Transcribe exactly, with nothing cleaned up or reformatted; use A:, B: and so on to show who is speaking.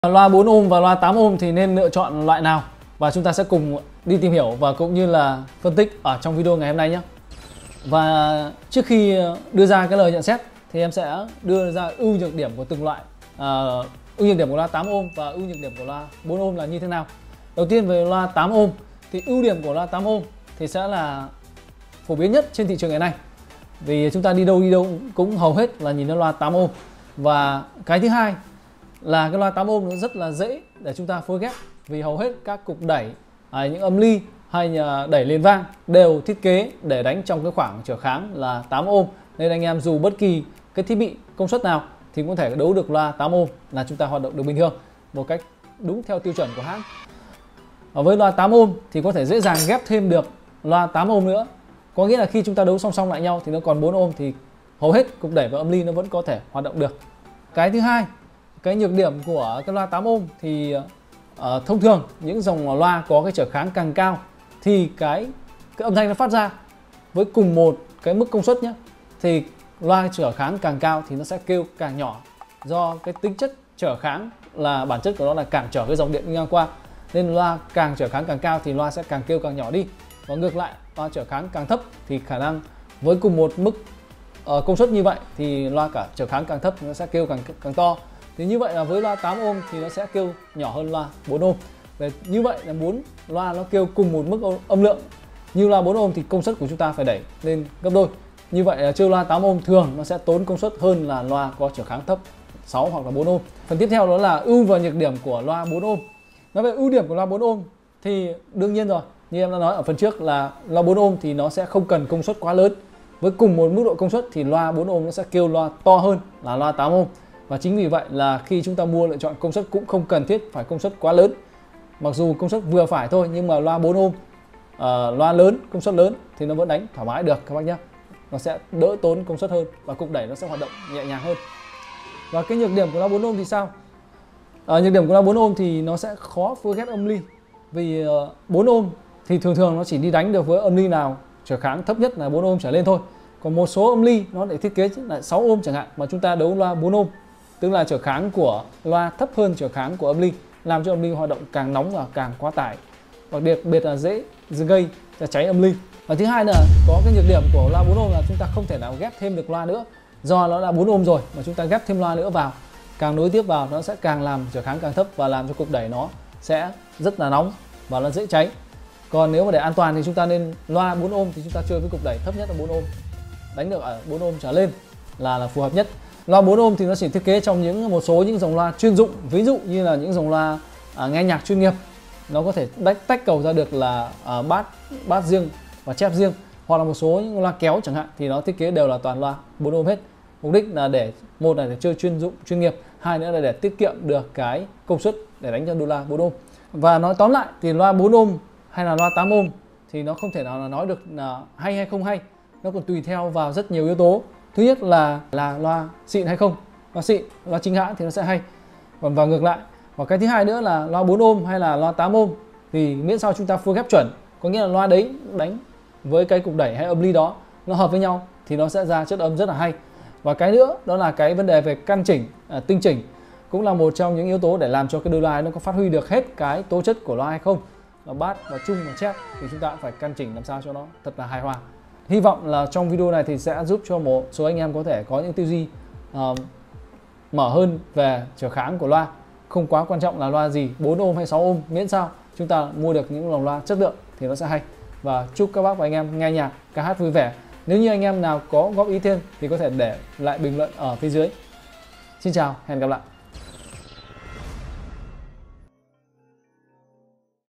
A: Loa bốn ôm và loa tám ôm thì nên lựa chọn loại nào, và chúng ta sẽ cùng đi tìm hiểu và cũng như là phân tích ở trong video ngày hôm nay nhé. Và trước khi đưa ra cái lời nhận xét thì em sẽ đưa ra ưu nhược điểm của từng loại. À, ưu nhược điểm của loa tám ôm và ưu nhược điểm của loa bốn ôm là như thế nào. Đầu tiên về loa tám ôm thì ưu điểm của loa tám ôm thì sẽ là phổ biến nhất trên thị trường ngày nay. Vì chúng ta đi đâu đi đâu cũng hầu hết là nhìn thấy loa tám ôm. Và cái thứ hai là cái loa tám ôm nó rất là dễ để chúng ta phối ghép, vì hầu hết các cục đẩy, hay những âm ly hay là đẩy liền vang đều thiết kế để đánh trong cái khoảng trở kháng là tám ôm, nên anh em dù bất kỳ cái thiết bị công suất nào thì cũng có thể đấu được loa tám ôm, là chúng ta hoạt động được bình thường một cách đúng theo tiêu chuẩn của hãng. Ở với loa tám ôm thì có thể dễ dàng ghép thêm được loa tám ôm nữa, có nghĩa là khi chúng ta đấu song song lại nhau thì nó còn bốn ôm thì hầu hết cục đẩy và âm ly nó vẫn có thể hoạt động được. Cái thứ hai, cái nhược điểm của cái loa tám ôm thì uh, thông thường những dòng loa có cái trở kháng càng cao thì cái, cái âm thanh nó phát ra với cùng một cái mức công suất nhé, thì loa trở kháng càng cao thì nó sẽ kêu càng nhỏ, do cái tính chất trở kháng là bản chất của nó là cản trở cái dòng điện đi ngang qua, nên loa càng trở kháng càng cao thì loa sẽ càng kêu càng nhỏ đi. Và ngược lại, loa trở kháng càng thấp thì khả năng với cùng một mức uh, công suất như vậy thì loa cả trở kháng càng thấp nó sẽ kêu càng càng to. Thì như vậy là với loa tám ôm thì nó sẽ kêu nhỏ hơn loa bốn ôm. Để như vậy là muốn loa nó kêu cùng một mức âm lượng như loa bốn ôm thì công suất của chúng ta phải đẩy lên gấp đôi. Như vậy là chơi loa tám ôm thường nó sẽ tốn công suất hơn là loa có trở kháng thấp sáu hoặc là bốn ôm. Phần tiếp theo đó là ưu và nhược điểm của loa bốn ôm. Nói về ưu điểm của loa bốn ôm thì đương nhiên rồi, như em đã nói ở phần trước là loa bốn ôm thì nó sẽ không cần công suất quá lớn. Với cùng một mức độ công suất thì loa bốn ôm nó sẽ kêu loa to hơn là loa tám ôm. Và chính vì vậy là khi chúng ta mua lựa chọn công suất cũng không cần thiết phải công suất quá lớn. Mặc dù công suất vừa phải thôi nhưng mà loa bốn ôm, uh, loa lớn, công suất lớn thì nó vẫn đánh thoải mái được các bác nhé. Nó sẽ đỡ tốn công suất hơn và cục đẩy nó sẽ hoạt động nhẹ nhàng hơn. Và cái nhược điểm của loa bốn ôm thì sao? Uh, nhược điểm của loa bốn ôm thì nó sẽ khó phối ghép âm ly. Vì uh, bốn ôm thì thường thường nó chỉ đi đánh được với âm ly nào trở kháng thấp nhất là bốn ôm trở lên thôi. Còn một số âm ly nó lại thiết kế là sáu ôm chẳng hạn, mà chúng ta đấu loa bốn ôm, tức là trở kháng của loa thấp hơn trở kháng của âm ly, làm cho âm ly hoạt động càng nóng và càng quá tải, và đặc biệt là dễ gây ra cháy âm ly. Và thứ hai là có cái nhược điểm của loa bốn ôm là chúng ta không thể nào ghép thêm được loa nữa, do nó là bốn ôm rồi mà chúng ta ghép thêm loa nữa vào, càng nối tiếp vào nó sẽ càng làm trở kháng càng thấp và làm cho cục đẩy nó sẽ rất là nóng và nó dễ cháy. Còn nếu mà để an toàn thì chúng ta nên loa bốn ôm thì chúng ta chơi với cục đẩy thấp nhất là bốn ôm, đánh được ở bốn ôm trở lên là là phù hợp nhất. Loa bốn ôm thì nó chỉ thiết kế trong những một số những dòng loa chuyên dụng, ví dụ như là những dòng loa à, nghe nhạc chuyên nghiệp, nó có thể tách, tách cầu ra được là à, bát bát riêng và chép riêng, hoặc là một số những loa kéo chẳng hạn thì nó thiết kế đều là toàn loa bốn ôm hết. Mục đích là để một là để chơi chuyên dụng chuyên nghiệp, hai nữa là để tiết kiệm được cái công suất để đánh cho đô la bốn ôm. Và nói tóm lại thì loa bốn ôm hay là loa tám ôm thì nó không thể nào là nói được là hay hay không hay, nó còn tùy theo vào rất nhiều yếu tố. Thứ nhất là là loa xịn hay không, loa xịn, loa chính hãng thì nó sẽ hay, còn và ngược lại. Và cái thứ hai nữa là loa bốn ôm hay là loa tám ôm thì miễn sao chúng ta phối ghép chuẩn, có nghĩa là loa đấy đánh với cái cục đẩy hay âm ly đó nó hợp với nhau thì nó sẽ ra chất âm rất là hay. Và cái nữa đó là cái vấn đề về căn chỉnh, à, tinh chỉnh cũng là một trong những yếu tố để làm cho cái đôi loa nó có phát huy được hết cái tố chất của loa hay không. Và bass và trung và chép thì chúng ta cũng phải căn chỉnh làm sao cho nó thật là hài hòa. Hy vọng là trong video này thì sẽ giúp cho một số anh em có thể có những tư duy uh, mở hơn về trở kháng của loa. Không quá quan trọng là loa gì, bốn ôm hay sáu ôm, miễn sao chúng ta mua được những dòng loa chất lượng thì nó sẽ hay. Và chúc các bác và anh em nghe nhạc, ca hát vui vẻ. Nếu như anh em nào có góp ý thêm thì có thể để lại bình luận ở phía dưới. Xin chào, hẹn gặp lại.